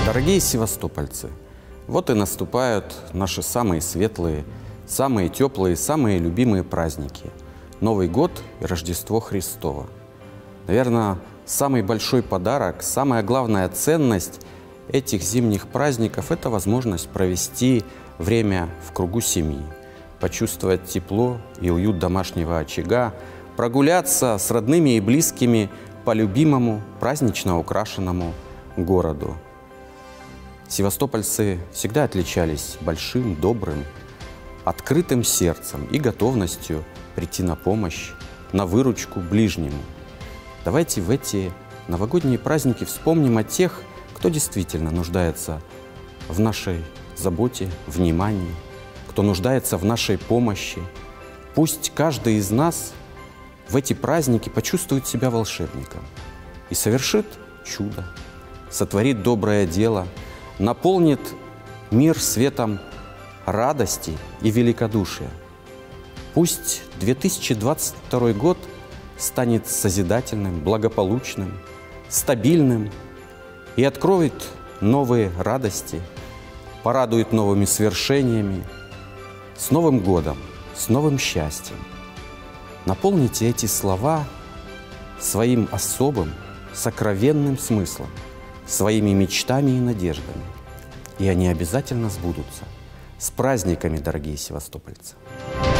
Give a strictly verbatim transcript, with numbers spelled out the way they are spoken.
Дорогие севастопольцы, вот и наступают наши самые светлые, самые теплые, самые любимые праздники – Новый год и Рождество Христово. Наверное, самый большой подарок, самая главная ценность этих зимних праздников – это возможность провести время в кругу семьи, почувствовать тепло и уют домашнего очага, прогуляться с родными и близкими по любимому празднично украшенному городу. Севастопольцы всегда отличались большим, добрым, открытым сердцем и готовностью прийти на помощь, на выручку ближнему. Давайте в эти новогодние праздники вспомним о тех, кто действительно нуждается в нашей заботе, внимании, кто нуждается в нашей помощи. Пусть каждый из нас в эти праздники почувствует себя волшебником и совершит чудо, сотворит доброе дело, наполнит мир светом радости и великодушия. Пусть две тысячи двадцать второй год станет созидательным, благополучным, стабильным и откроет новые радости, порадует новыми свершениями. С Новым годом, с новым счастьем. Наполните эти слова своим особым, сокровенным смыслом, своими мечтами и надеждами. И они обязательно сбудутся. С праздниками, дорогие севастопольцы!